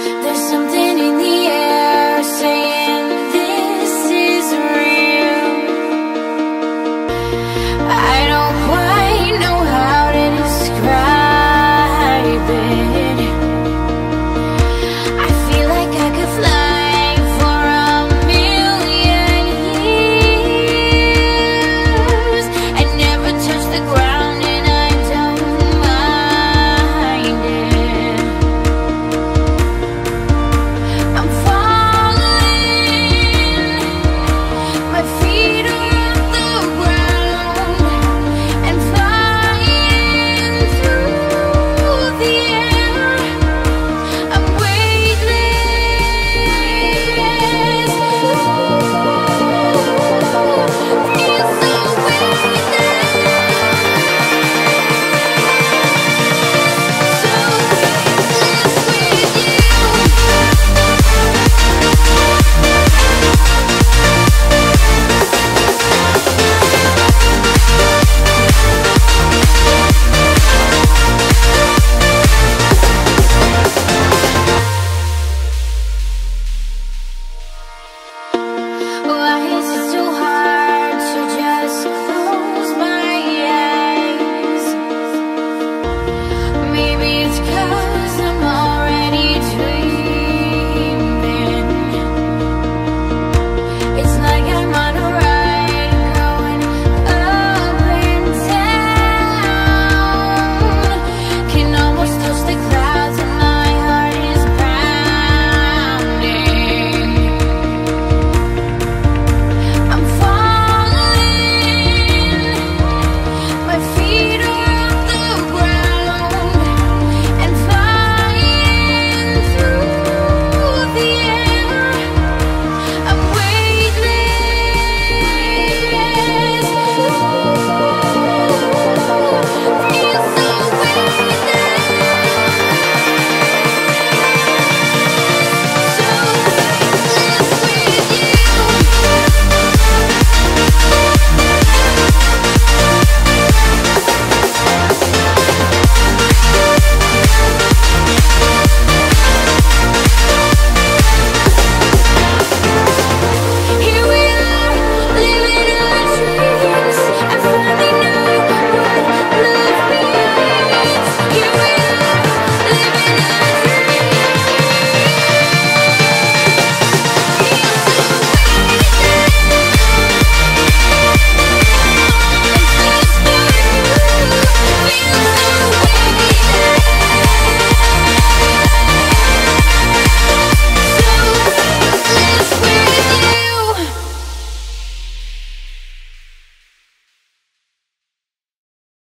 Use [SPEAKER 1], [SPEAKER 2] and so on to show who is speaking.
[SPEAKER 1] There's something in the air saying this is real. I don't quite know how to describe it. I feel like I could fly for a million years and never touch the ground, and I don't mind it. I'm falling, my feet are off the ground and flying through the air. I'm weightless. Feel so why is it so hard to just close my eyes? Maybe it's 'cause